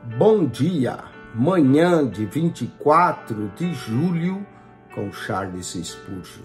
Bom dia, manhã de 24 de julho, com Charles Spurgeon.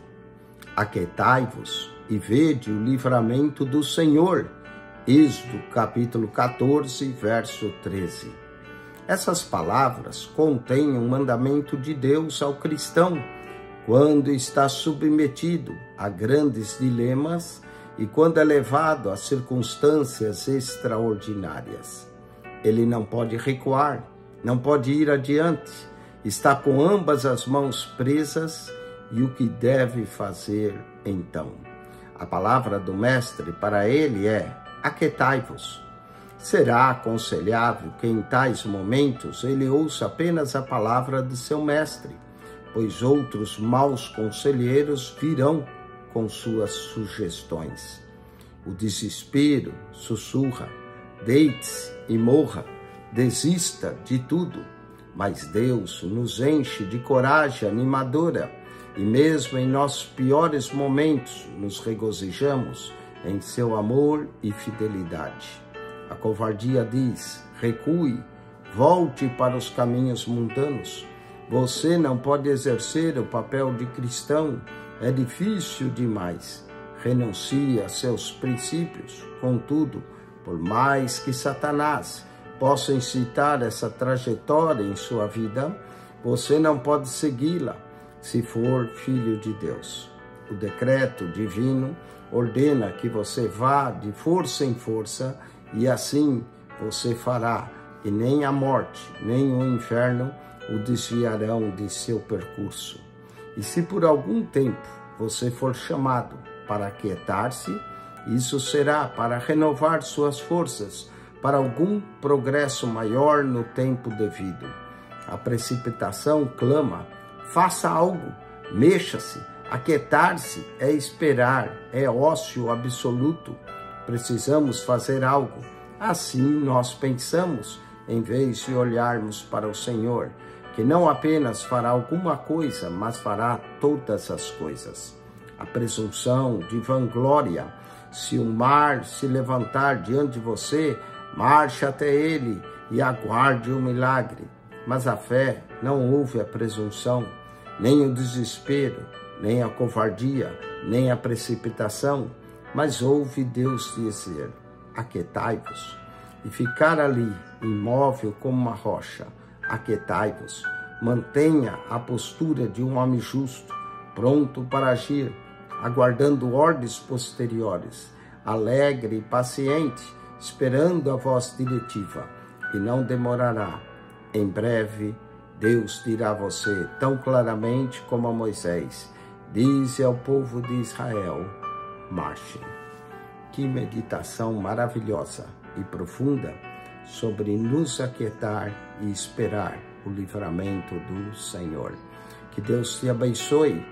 Aquietai-vos e vede o livramento do Senhor. Êxodo capítulo 14, verso 13. Essas palavras contêm um mandamento de Deus ao cristão quando está submetido a grandes dilemas e quando é levado a circunstâncias extraordinárias. Ele não pode recuar, não pode ir adiante, está com ambas as mãos presas e o que deve fazer então? A palavra do mestre para ele é: aquietai-vos. Será aconselhável que em tais momentos ele ouça apenas a palavra de seu mestre, pois outros maus conselheiros virão com suas sugestões. O desespero sussurra: deite-se e morra, desista de tudo. Mas Deus nos enche de coragem animadora e mesmo em nossos piores momentos nos regozijamos em seu amor e fidelidade. A covardia diz: recue, volte para os caminhos mundanos. Você não pode exercer o papel de cristão, é difícil demais. Renuncie a seus princípios. Contudo, por mais que Satanás possa incitar essa trajetória em sua vida, você não pode segui-la se for filho de Deus. O decreto divino ordena que você vá de força em força e assim você fará, e nem a morte, nem o inferno o desviarão de seu percurso. E se por algum tempo você for chamado para aquietar-se, isso será para renovar suas forças para algum progresso maior no tempo devido. A precipitação clama: faça algo, mexa-se. Aquietar-se é esperar, é ócio absoluto. Precisamos fazer algo. Assim nós pensamos, em vez de olharmos para o Senhor, que não apenas fará alguma coisa, mas fará todas as coisas. A presunção de vanglória: se o mar se levantar diante de você, marche até ele e aguarde o milagre. Mas a fé não ouve a presunção, nem o desespero, nem a covardia, nem a precipitação, mas ouve Deus dizer: aquietai-vos, e ficar ali, imóvel como uma rocha. Aquietai-vos, mantenha a postura de um homem justo, pronto para agir, aguardando ordens posteriores, alegre e paciente, esperando a voz diretiva, e não demorará. Em breve, Deus dirá a você tão claramente como a Moisés: dize ao povo de Israel, marchem. Que meditação maravilhosa e profunda sobre nos aquietar e esperar o livramento do Senhor. Que Deus te abençoe,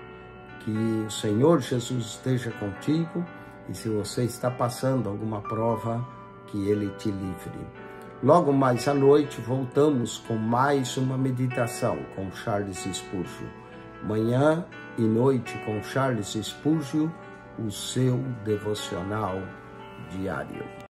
que o Senhor Jesus esteja contigo e se você está passando alguma prova, que Ele te livre. Logo mais à noite voltamos com mais uma meditação com Charles Spurgeon. Manhã e noite com Charles Spurgeon, o seu devocional diário.